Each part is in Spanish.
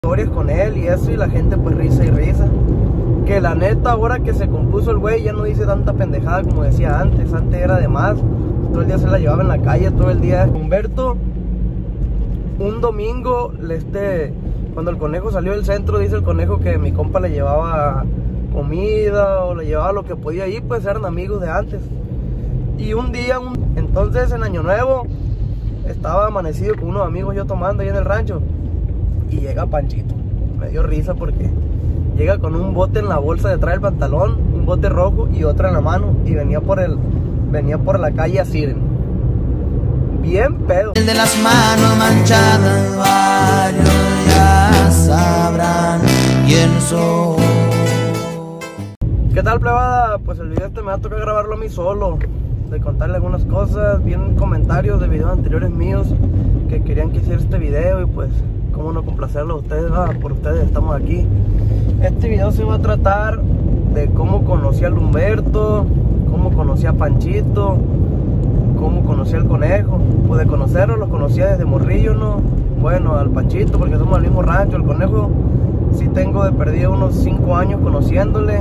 Historias con él y eso, y la gente pues risa y risa. Que la neta, ahora que se compuso el güey, ya no dice tanta pendejada como decía antes. Antes era de más, todo el día se la llevaba en la calle, todo el día. Humberto, un domingo, cuando el conejo salió del centro, dice el conejo que mi compa le llevaba comida o le llevaba lo que podía ir, pues eran amigos de antes. Y un día, entonces en Año Nuevo, estaba amanecido con unos amigos yo tomando ahí en el rancho. Y llega Panchito, me dio risa porque llega con un bote en la bolsa detrás del pantalón, un bote rojo y otra en la mano, y venía por la calle Asiren. Bien pedo. El de las manos manchadas, varios ya sabrán quién soy. ¿Qué tal, plebada? Pues el video me va a tocar grabarlo a mí solo, de contarle algunas cosas. Vienen comentarios de videos anteriores míos que querían que hiciera este video y pues cómo no complacerlo a ustedes, por ustedes estamos aquí. Este video se va a tratar de cómo conocí al Humberto, cómo conocí a Panchito, cómo conocí al conejo. Pues de conocerlo, lo conocía desde morrillo, ¿no? Bueno, al Panchito porque somos del mismo rancho. El conejo sí tengo de perdido unos 5 años conociéndolo,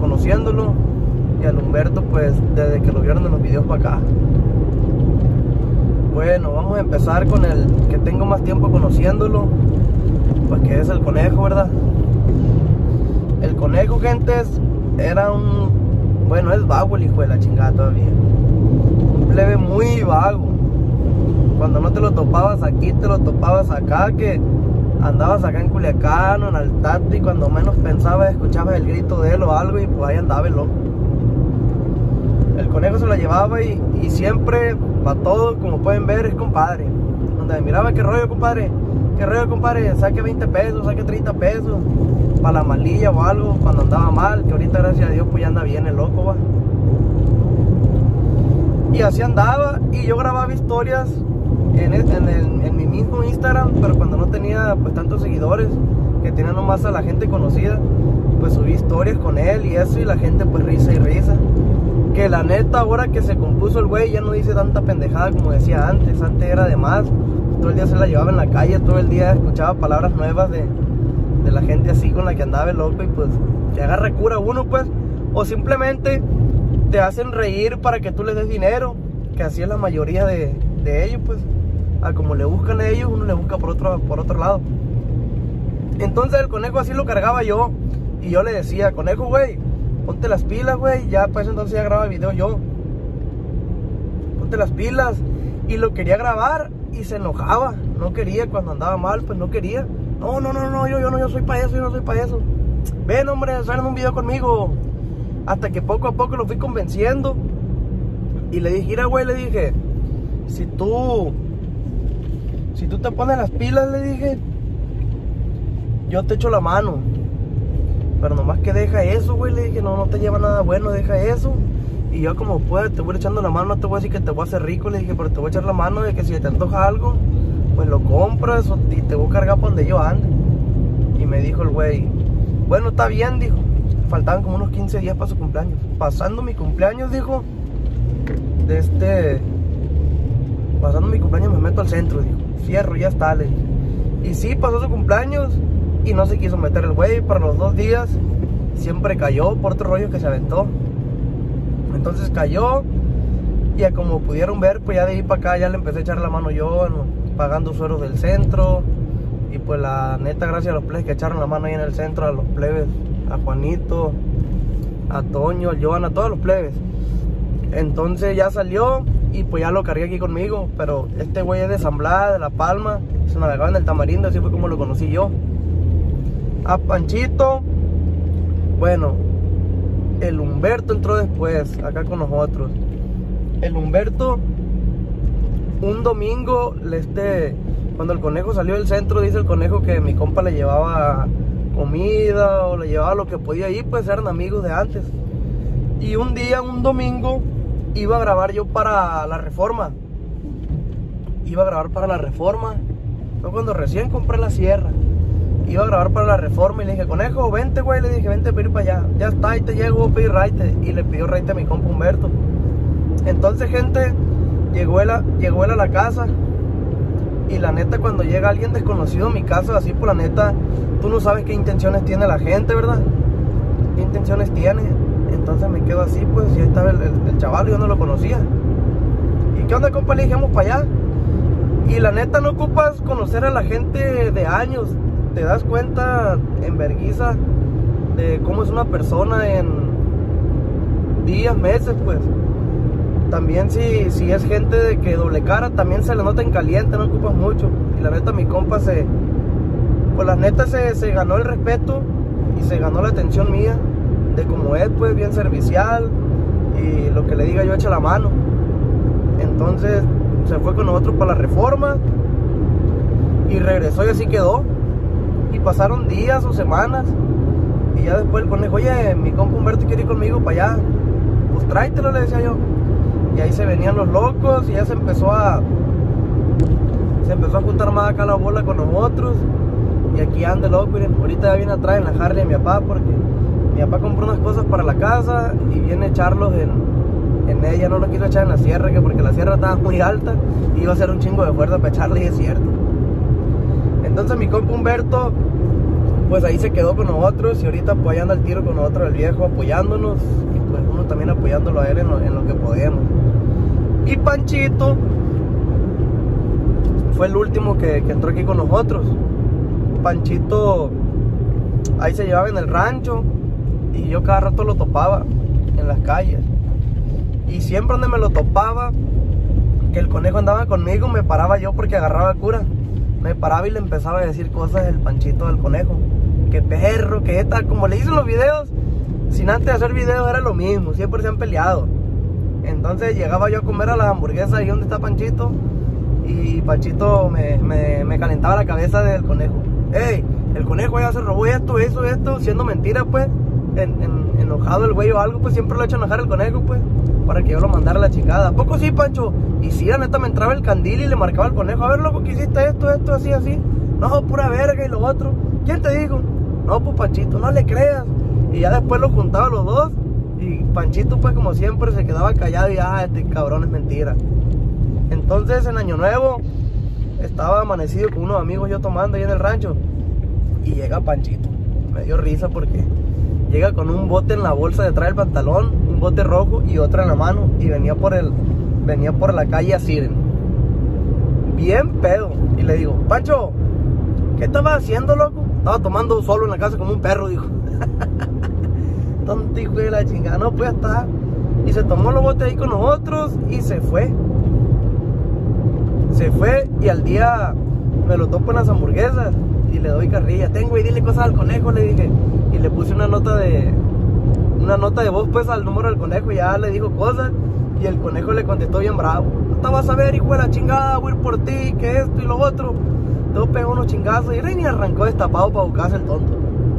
y al Humberto pues desde que lo vieron en los videos para acá. Bueno, vamos a empezar con el que tengo más tiempo conociéndolo, pues que es el conejo, ¿verdad? El conejo, gentes, era bueno, es vago el hijo de la chingada todavía. Un plebe muy vago. Cuando no te lo topabas aquí, te lo topabas acá, que andabas acá en Culiacán o en Altate, y cuando menos pensabas escuchabas el grito de él o algo y pues ahí andaba el loco. El conejo se la llevaba y siempre, para todo, como pueden ver, es compadre. Donde me miraba, ¿qué rollo, compadre? ¿Qué rollo, compadre? Saque 20 pesos, saque 30 pesos para la malilla o algo, cuando andaba mal, que ahorita gracias a Dios pues ya anda bien el loco, va. Y así andaba, y yo grababa historias en mi mismo Instagram, pero cuando no tenía pues tantos seguidores, que tenía nomás a la gente conocida, pues subí historias con él y eso, y la gente pues risa y risa. Que la neta, ahora que se compuso el güey, ya no dice tanta pendejada como decía antes. Antes era de más, todo el día se la llevaba en la calle, todo el día escuchaba palabras nuevas de la gente así con la que andaba el loco, y pues te agarra cura uno, pues. O simplemente te hacen reír para que tú les des dinero, que así es la mayoría de ellos, pues. A como le buscan a ellos, uno le busca por otro lado. Entonces el conejo así lo cargaba yo, y yo le decía, conejo, güey, ponte las pilas, güey. Ya pues entonces ya grababa video yo. Ponte las pilas. Y lo quería grabar y se enojaba. No quería, cuando andaba mal, pues no quería. No, yo soy para eso, yo no soy para eso. Ven, hombre, hagan un video conmigo. Hasta que poco a poco lo fui convenciendo. Y le dije, mira, güey, le dije, si tú te pones las pilas, le dije, yo te echo la mano. Pero nomás que deja eso, güey, le dije, no te lleva nada bueno, deja eso. Y yo como pueda, te voy echando la mano, no te voy a decir que te voy a hacer rico, le dije, pero te voy a echar la mano de que si te antoja algo, pues lo compras y te voy a cargar para donde yo ande. Y me dijo el güey, bueno, está bien, dijo. Faltaban como unos 15 días para su cumpleaños. Pasando mi cumpleaños, dijo, pasando mi cumpleaños me meto al centro, dijo. Fierro, ya está, le dije. Y sí, pasó su cumpleaños y no se quiso meter el güey. Para los 2 días siempre cayó por otro rollo que se aventó. Entonces cayó, y como pudieron ver, pues ya de ahí para acá ya le empecé a echar la mano yo, pagando sueros del centro. Y pues la neta, gracias a los plebes que echaron la mano ahí en el centro, a los plebes, a Juanito, a Toño, a Joan, a todos los plebes. Entonces ya salió y pues ya lo cargué aquí conmigo. Pero este güey es de San Blas, de La Palma, se navegaba en el Tamarindo, así fue como lo conocí yo. A Panchito, bueno, el Humberto entró después, acá con nosotros. El Humberto, un domingo, cuando el conejo salió del centro, dice el conejo que mi compa le llevaba comida o le llevaba lo que podía ir, pues eran amigos de antes. Y un día, un domingo, iba a grabar yo para La Reforma. Fue cuando recién compré la sierra. Iba a grabar para La Reforma y le dije, conejo, vente, güey. Le dije, vente a pedir para allá. Ya está, ahí te llego, voy a pedir raite. Y le pidió raite a mi compa Humberto. Entonces, gente, llegó él a la casa. Y la neta, cuando llega alguien desconocido a mi casa, así por la neta, tú no sabes qué intenciones tiene la gente, ¿verdad? ¿Qué intenciones tiene? Entonces me quedo así, pues, y ahí estaba el chaval, yo no lo conocía. ¿Y qué onda, compa? Le dijimos para allá. Y la neta, no ocupas conocer a la gente de años. Te das cuenta en vergüenza de cómo es una persona en días, meses, pues. También si es gente de que doble cara, también se le nota en caliente, no ocupas mucho. Y la neta, mi compa pues la neta se ganó el respeto y se ganó la atención mía, de como es, pues, bien servicial, y lo que le diga yo echa la mano. Entonces se fue con nosotros para la Reforma y regresó y así quedó. Y pasaron días o semanas y ya después el conejo, oye, mi compa Humberto quiere ir conmigo para allá, pues tráetelo, le decía yo. Y ahí se venían los locos y ya se empezó a juntar más acá la bola con nosotros. Y aquí anda loco, miren, ahorita ya viene atrás en la Harley de mi papá, porque mi papá compró unas cosas para la casa y viene a echarlos en ella. No lo quiso echar en la sierra, que porque la sierra estaba muy alta y iba a ser un chingo de fuerza para echarle, y es cierto. Entonces mi compa Humberto, pues ahí se quedó con nosotros, y ahorita pues anda al tiro con nosotros, el viejo, apoyándonos, y pues uno también apoyándolo a él en lo que podemos. Y Panchito fue el último que entró aquí con nosotros. Panchito ahí se llevaba en el rancho y yo cada rato lo topaba en las calles. Y siempre donde me lo topaba, que el conejo andaba conmigo, me paraba yo porque agarraba cura. Me paraba y le empezaba a decir cosas del Panchito del conejo. Que perro, que tal, como le dicen los videos, sin antes de hacer videos era lo mismo, siempre se han peleado. Entonces llegaba yo a comer a las hamburguesas ahí donde está Panchito, y Panchito me calentaba la cabeza del conejo. Ey, el conejo ya se robó esto, siendo mentira, pues. Enojado el güey o algo, pues siempre lo he hecho enojar el conejo, pues, para que yo lo mandara a la chingada. ¿A poco sí, Pancho? Y sí, la neta, me entraba el candil y le marcaba al conejo. A ver, loco, que hiciste esto, así. No, pura verga y lo otro. ¿Quién te dijo? No, pues Panchito, no le creas. Y ya después lo juntaba los dos, y Panchito, pues, como siempre, se quedaba callado y este cabrón es mentira. Entonces, en Año Nuevo, estaba amanecido con unos amigos yo tomando ahí en el rancho, y llega Panchito. Me dio risa porque llega con un bote en la bolsa detrás del pantalón, un bote rojo y otra en la mano, y venía por la calle Asiren, bien pedo. Y le digo, Pancho, ¿qué estabas haciendo, loco? Estaba tomando solo en la casa como un perro, dijo. Tonto hijo de la chingada, no puede estar. Y se tomó los botes ahí con nosotros y se fue. Y al día me lo topo en las hamburguesas y le doy carrilla. Güey, dile cosas al conejo, le dije. Y le puse una nota de voz, pues, al número del conejo, y ya le dijo cosas. Y el conejo le contestó bien bravo. No te vas a ver, hijo de la chingada, voy a ir por ti, que esto y lo otro. Todo pegó unos chingazos y ni arrancó destapado para buscarse el tonto.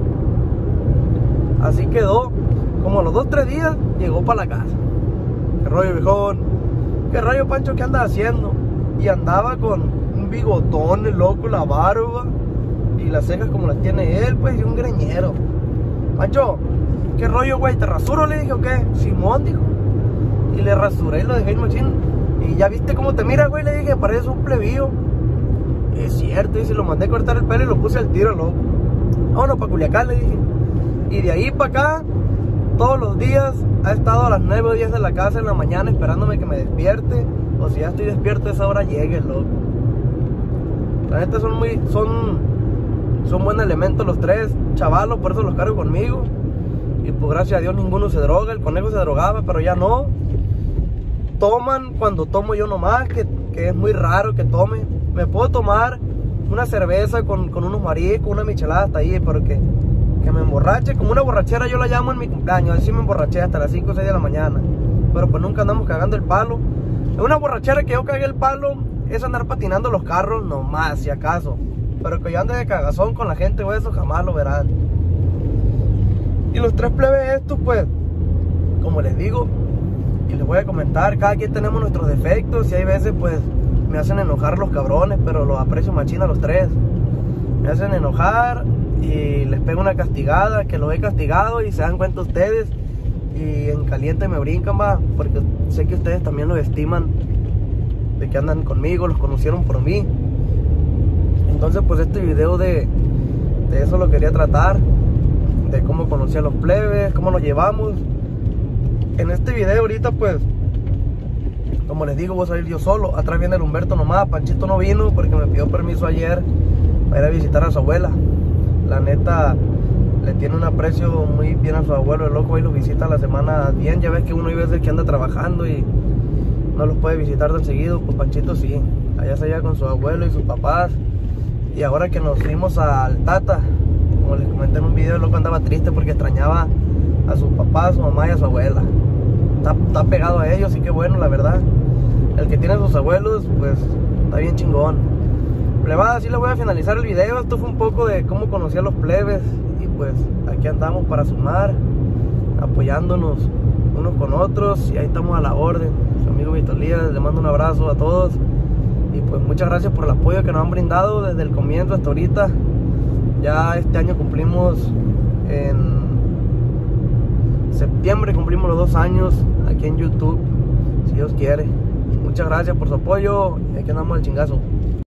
Así quedó. Como a los 2-3 días llegó para la casa. ¿Qué rollo, viejón? ¿Qué rollo, Pancho? ¿Qué andas haciendo? Y andaba con un bigotón, el loco, la barba y las cejas como las tiene él, pues, y un greñero. Pancho, ¿qué rollo, güey? ¿Te rasuro? Le dije, ¿o qué? Simón, dijo. Y le rasuré y lo dejé el machín. Y ya viste cómo te mira, güey, le dije, pareces un plebío. Es cierto, y se lo mandé a cortar el pelo y lo puse al tiro, loco. Vámonos para Culiacán, le dije. Y de ahí para acá, todos los días, ha estado a las 9 o 10 de la casa en la mañana esperándome que me despierte. O si ya estoy despierto a esa hora, llegue, loco. La neta son buen elemento los tres chavalos, por eso los cargo conmigo. Y pues gracias a Dios ninguno se droga. El conejo se drogaba, pero ya no. Toman cuando tomo yo nomás, que es muy raro que tome. Me puedo tomar una cerveza con unos mariscos, una michelada hasta ahí, pero que me emborrache, como una borrachera yo la llamo en mi cumpleaños. Así me emborraché hasta las 5 o 6 de la mañana. Pero pues nunca andamos cagando el palo. Una borrachera que yo cagué el palo es andar patinando los carros nomás, si acaso. Pero que yo ande de cagazón con la gente o eso, jamás lo verán. Y los tres plebes estos, pues, como les digo, y les voy a comentar, cada quien tenemos nuestros defectos. Y hay veces, pues, me hacen enojar los cabrones, pero los aprecio machina a los tres. Me hacen enojar y les pego una castigada, que los he castigado y se dan cuenta ustedes. Y en caliente me brincan, va, porque sé que ustedes también los estiman, de que andan conmigo, los conocieron por mí. Entonces pues este video de eso lo quería tratar, de cómo conocí a los plebes, cómo nos llevamos. En este video ahorita pues, como les digo, voy a salir yo solo. Atrás viene el Humberto nomás. Panchito no vino porque me pidió permiso ayer para ir a visitar a su abuela. La neta, le tiene un aprecio muy bien a su abuelo. El loco ahí lo visita a la semana bien. Ya ves que uno hay veces que anda trabajando y no los puede visitar tan seguido. Pues Panchito sí, allá se lleva con su abuelo y sus papás. Y ahora que nos fuimos al Tata, como les comenté en un video, el loco andaba triste porque extrañaba a su papá, a su mamá y a su abuela. Está pegado a ellos y qué bueno, la verdad. El que tiene a sus abuelos, pues está bien chingón. Plebada, así le voy a finalizar el video. Esto fue un poco de cómo conocí a los plebes. Y pues aquí andamos para sumar, apoyándonos unos con otros. Y ahí estamos a la orden. Su amigo Víctor Lías, le mando un abrazo a todos. Y pues muchas gracias por el apoyo que nos han brindado desde el comienzo hasta ahorita. Ya este año cumplimos, en septiembre cumplimos los 2 años aquí en YouTube, si Dios quiere. Muchas gracias por su apoyo y aquí andamos al chingazo.